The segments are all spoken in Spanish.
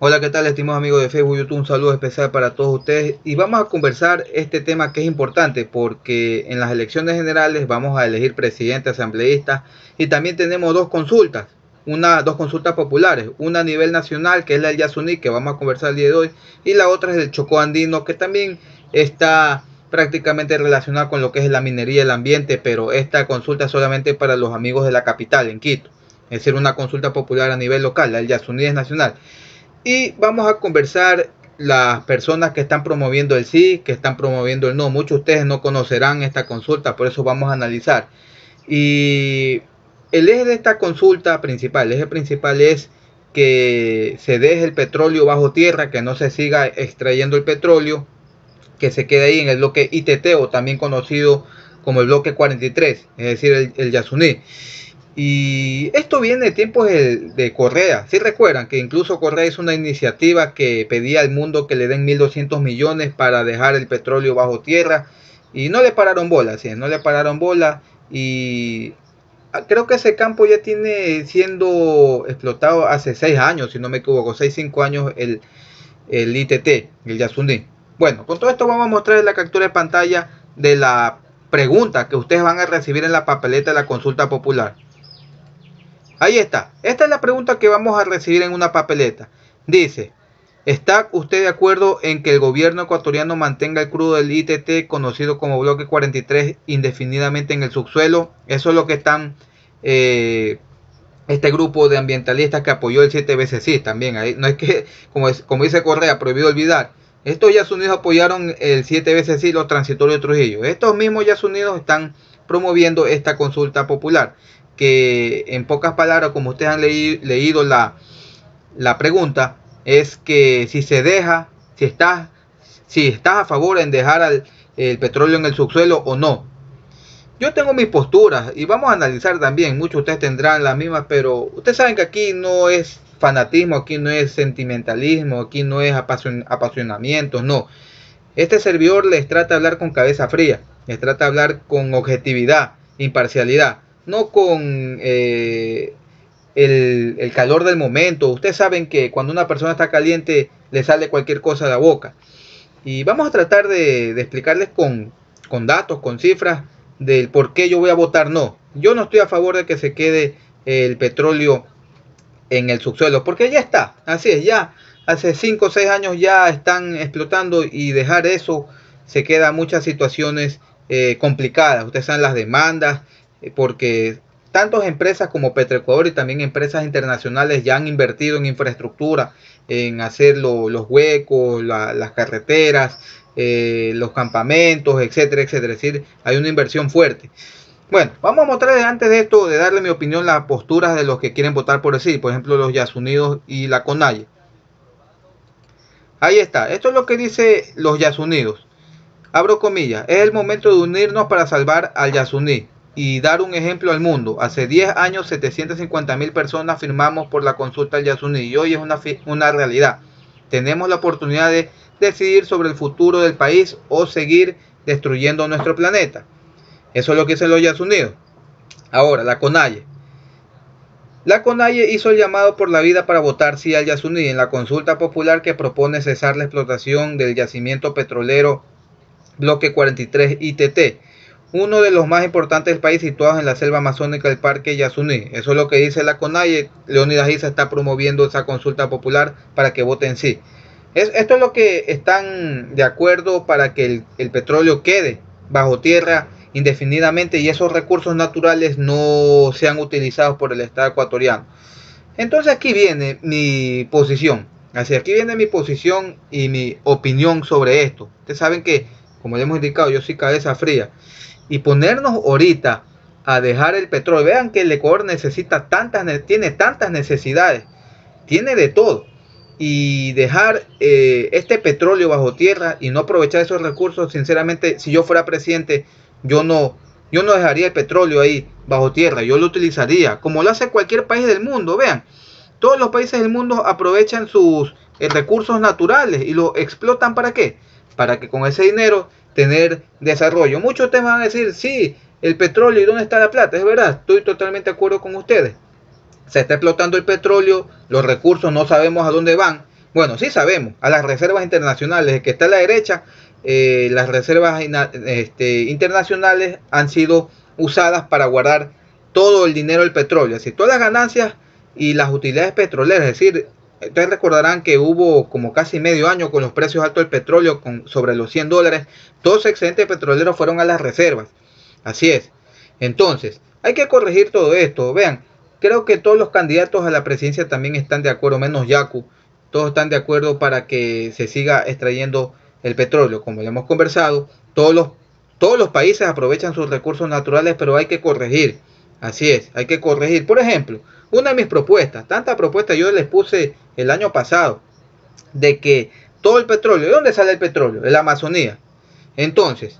Hola, ¿qué tal, estimados amigos de Facebook, YouTube? Un saludo especial para todos ustedes y vamos a conversar este tema que es importante porque en las elecciones generales vamos a elegir presidente, asambleísta y también tenemos dos consultas populares, una a nivel nacional que es la del Yasuní, que vamos a conversar el día de hoy, y la otra es el Chocó Andino, que también está prácticamente relacionada con lo que es la minería y el ambiente, pero esta consulta es solamente para los amigos de la capital, en Quito, es decir, una consulta popular a nivel local. La del Yasuní es nacional. Y vamos a conversar las personas que están promoviendo el sí, que están promoviendo el no. Muchos de ustedes no conocerán esta consulta, por eso vamos a analizar. Y el eje de esta consulta principal, el eje principal es que se deje el petróleo bajo tierra, que no se siga extrayendo el petróleo, que se quede ahí en el bloque ITT o también conocido como el bloque 43, es decir, el Yasuní. Y esto viene de tiempos de Correa. Si recuerdan que incluso Correa hizo una iniciativa que pedía al mundo que le den 1.200 millones para dejar el petróleo bajo tierra y no le pararon bola, ¿sí? No le pararon bola y creo que ese campo ya tiene siendo explotado hace 6 años, si no me equivoco, 6-5 años el ITT, el Yasuní. Bueno, con todo esto vamos a mostrar la captura de pantalla de la pregunta que ustedes van a recibir en la papeleta de la consulta popular. Ahí está. Esta es la pregunta que vamos a recibir en una papeleta. Dice, ¿está usted de acuerdo en que el gobierno ecuatoriano mantenga el crudo del ITT, conocido como bloque 43, indefinidamente en el subsuelo? Eso es lo que están este grupo de ambientalistas que apoyó el 7 veces sí también. Ahí, no es que, como dice Correa, prohibido olvidar. Estos Yasunidos apoyaron el 7 veces sí, los transitorios de Trujillo. Estos mismos Yasunidos están promoviendo esta consulta popular, que en pocas palabras, como ustedes han leído la pregunta, es que si se deja, si estás a favor en dejar el petróleo en el subsuelo o no. Yo tengo mis posturas y vamos a analizar también, muchos de ustedes tendrán las mismas, pero ustedes saben que aquí no es fanatismo, aquí no es sentimentalismo, aquí no es apasionamiento, no. Este servidor les trata de hablar con cabeza fría, les trata de hablar con objetividad, imparcialidad, no con el calor del momento. Ustedes saben que cuando una persona está caliente le sale cualquier cosa de la boca. Y vamos a tratar de explicarles con datos, con cifras, del por qué yo voy a votar no. Yo no estoy a favor de que se quede el petróleo en el subsuelo, porque ya está, así es, ya hace 5 o 6 años ya están explotando y dejar eso se queda muchas situaciones complicadas. Ustedes saben las demandas, porque tantas empresas como Petroecuador y también empresas internacionales ya han invertido en infraestructura, en hacer los huecos, las carreteras, los campamentos, etcétera, etcétera. Es decir, hay una inversión fuerte. Bueno, vamos a mostrarles antes de esto, de darle mi opinión, las posturas de los que quieren votar por el sí, por ejemplo los Yasunidos y la CONAIE. Ahí está, esto es lo que dice los Yasunidos. Abro comillas, es el momento de unirnos para salvar al Yasuní y dar un ejemplo al mundo. Hace 10 años 750.000 personas firmamos por la consulta al Yasuní y hoy es una realidad. Tenemos la oportunidad de decidir sobre el futuro del país o seguir destruyendo nuestro planeta. Eso es lo que dicen los Yasunidos. Ahora, la CONAIE. La CONAIE hizo el llamado por la vida para votar sí al Yasuní en la consulta popular que propone cesar la explotación del yacimiento petrolero bloque 43 ITT, uno de los más importantes del país, situados en la selva amazónica del Parque Yasuní. Eso es lo que dice la CONAIE. Leonidas Issa está promoviendo esa consulta popular para que voten sí. Esto es lo que están de acuerdo para que el petróleo quede bajo tierra indefinidamente y esos recursos naturales no sean utilizados por el Estado ecuatoriano. Entonces aquí viene mi posición. Así, aquí viene mi posición y mi opinión sobre esto. Ustedes saben que, como ya hemos indicado, yo soy cabeza fría. Y ponernos ahorita a dejar el petróleo. Vean que el Ecuador tiene tantas necesidades. Tiene de todo. Y dejar este petróleo bajo tierra y no aprovechar esos recursos, sinceramente, si yo fuera presidente, yo no dejaría el petróleo ahí bajo tierra, yo lo utilizaría, como lo hace cualquier país del mundo. Vean, todos los países del mundo aprovechan sus recursos naturales y lo explotan. ¿Para qué? Para que con ese dinero tener desarrollo. Muchos te van a decir, sí, el petróleo, ¿y dónde está la plata? Es verdad, estoy totalmente de acuerdo con ustedes. Se está explotando el petróleo, los recursos no sabemos a dónde van, Bueno, sí sabemos, a las reservas internacionales, el que está a la derecha, las reservas internacionales han sido usadas para guardar todo el dinero del petróleo, es decir, todas las ganancias y las utilidades petroleras. Es decir, ustedes recordarán que hubo como casi medio año con los precios altos del petróleo, sobre los $100, todos los excedentes petroleros fueron a las reservas. Así es. Entonces, hay que corregir todo esto. Vean, creo que todos los candidatos a la presidencia también están de acuerdo, menos Yacu. Todos están de acuerdo para que se siga extrayendo el petróleo. Como ya hemos conversado, todos los países aprovechan sus recursos naturales, pero hay que corregir. Así es, hay que corregir. Por ejemplo, una de mis propuestas, tantas propuestas yo les puse el año pasado, de que todo el petróleo, ¿de dónde sale el petróleo? De la Amazonía. Entonces,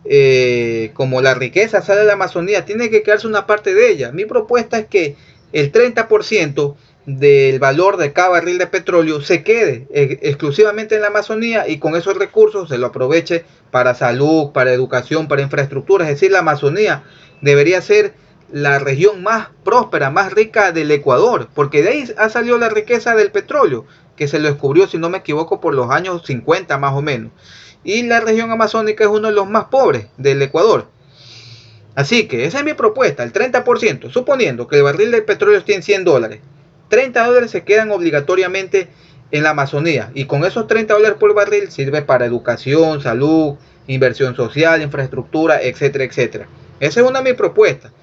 como la riqueza sale de la Amazonía, tiene que quedarse una parte de ella. Mi propuesta es que el 30% del valor de cada barril de petróleo se quede exclusivamente en la Amazonía, y con esos recursos se lo aproveche para salud, para educación, para infraestructura. Es decir, la Amazonía debería ser la región más próspera, más rica del Ecuador, porque de ahí ha salido la riqueza del petróleo, que se lo descubrió, si no me equivoco, por los años 50 más o menos. Y la región amazónica es uno de los más pobres del Ecuador. Así que esa es mi propuesta, el 30%, suponiendo que el barril de petróleo esté en $100. $30 se quedan obligatoriamente en la Amazonía, y con esos $30 por barril sirve para educación, salud, inversión social, infraestructura, etcétera, etcétera. Esa es una de mis propuestas.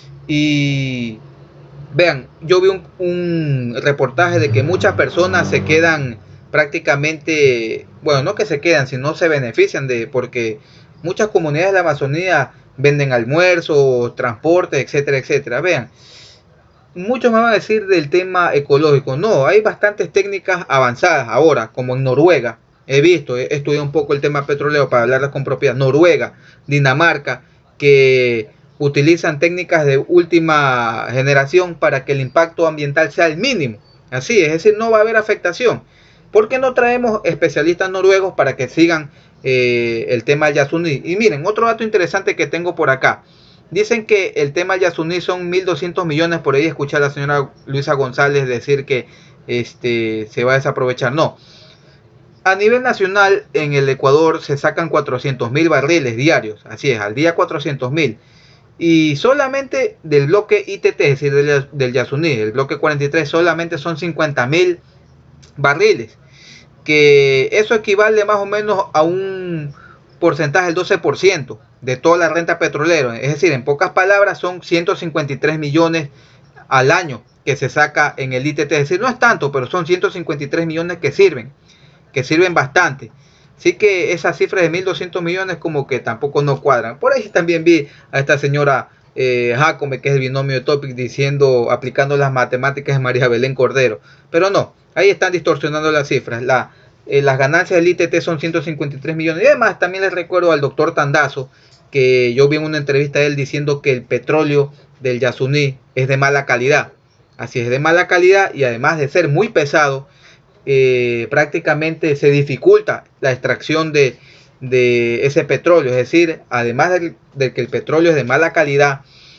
Y vean, yo vi un reportaje de que muchas personas se quedan prácticamente, bueno, no que se quedan, sino se benefician porque muchas comunidades de la Amazonía venden almuerzos, transporte, etcétera, etcétera. Vean, muchos me van a decir del tema ecológico. No, hay bastantes técnicas avanzadas ahora, como en Noruega. He estudiado un poco el tema petrolero para hablarles con propiedad. Noruega, Dinamarca, que utilizan técnicas de última generación para que el impacto ambiental sea el mínimo. Así es decir, no va a haber afectación. ¿Por qué no traemos especialistas noruegos para que sigan el tema del Yasuní? Y miren, otro dato interesante que tengo por acá. Dicen que el tema del Yasuní son 1.200 millones. Por ahí escuché a la señora Luisa González decir que se va a desaprovechar. No. A nivel nacional, en el Ecuador se sacan 400.000 barriles diarios. Así es, al día 400.000. Y solamente del bloque ITT, es decir, del Yasuní, el bloque 43, solamente son 50.000 barriles. Que eso equivale más o menos a un porcentaje del 12% de toda la renta petrolera. Es decir, en pocas palabras, son 153 millones al año que se saca en el ITT. Es decir, no es tanto, pero son 153 millones que sirven bastante. Así que esas cifras de 1.200 millones como que tampoco no cuadran. Por ahí también vi a esta señora Jacome, que es el binomio de Topic, aplicando las matemáticas de María Belén Cordero. Pero no, ahí están distorsionando las cifras. Las ganancias del ITT son 153 millones. Y además también les recuerdo al doctor Tandazo, que yo vi en una entrevista de él diciendo que el petróleo del Yasuní es de mala calidad. Así es, de mala calidad, y además de ser muy pesado, prácticamente se dificulta la extracción de ese petróleo. Es decir, además de que el petróleo es de mala calidad,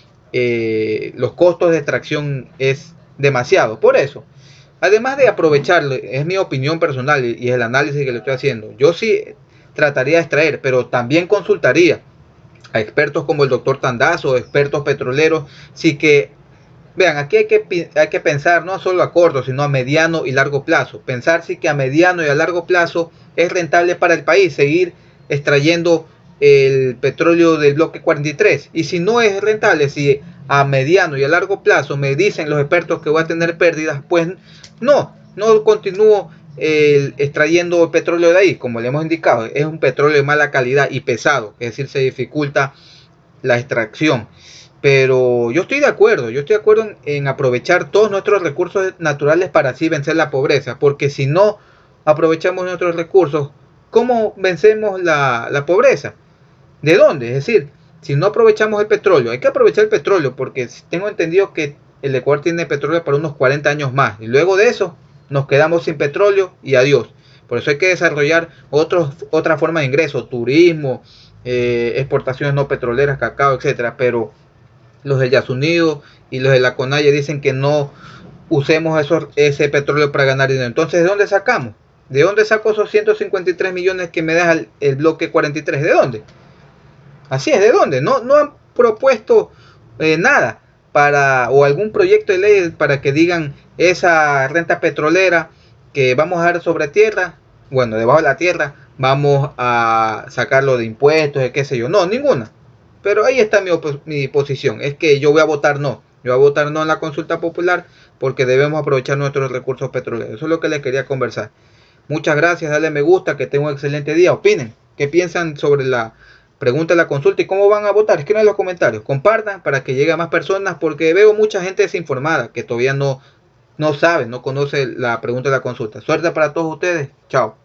los costos de extracción es demasiado. Por eso, además de aprovecharlo, es mi opinión personal y el análisis que le estoy haciendo, yo sí trataría de extraer, pero también consultaría a expertos como el doctor Tandazo, expertos petroleros. Sí que vean, aquí hay que pensar no solo a corto, sino a mediano y largo plazo. Pensar si que a mediano y a largo plazo es rentable para el país seguir extrayendo el petróleo del bloque 43. Y si no es rentable, si a mediano y a largo plazo me dicen los expertos que voy a tener pérdidas, pues no continúo extrayendo el petróleo de ahí. Como le hemos indicado, es un petróleo de mala calidad y pesado, es decir, se dificulta la extracción. Pero yo estoy de acuerdo en aprovechar todos nuestros recursos naturales para así vencer la pobreza, porque si no aprovechamos nuestros recursos, ¿cómo vencemos la pobreza? ¿De dónde? Es decir, si no aprovechamos el petróleo, hay que aprovechar el petróleo, porque tengo entendido que el Ecuador tiene petróleo para unos 40 años más, y luego de eso nos quedamos sin petróleo y adiós. Por eso hay que desarrollar otra forma de ingreso, turismo, exportaciones no petroleras, cacao, etcétera. Pero los del Yasuní y los de la CONAIE dicen que no usemos ese petróleo para ganar dinero. Entonces, ¿de dónde sacamos? ¿De dónde saco esos 153 millones que me deja el bloque 43? ¿De dónde? Así es, ¿de dónde? No han propuesto nada para, o algún proyecto de ley para que digan esa renta petrolera que vamos a dar sobre tierra, bueno, debajo de la tierra, vamos a sacarlo de impuestos, de qué sé yo. No, ninguna. Pero ahí está mi posición, es que yo voy a votar no. Yo voy a votar no en la consulta popular porque debemos aprovechar nuestros recursos petroleros. Eso es lo que les quería conversar. Muchas gracias, dale me gusta, que tengan un excelente día. Opinen, ¿qué piensan sobre la pregunta de la consulta y cómo van a votar? Escriban en los comentarios, compartan para que llegue a más personas porque veo mucha gente desinformada que todavía no sabe, no conoce la pregunta de la consulta. Suerte para todos ustedes, chao.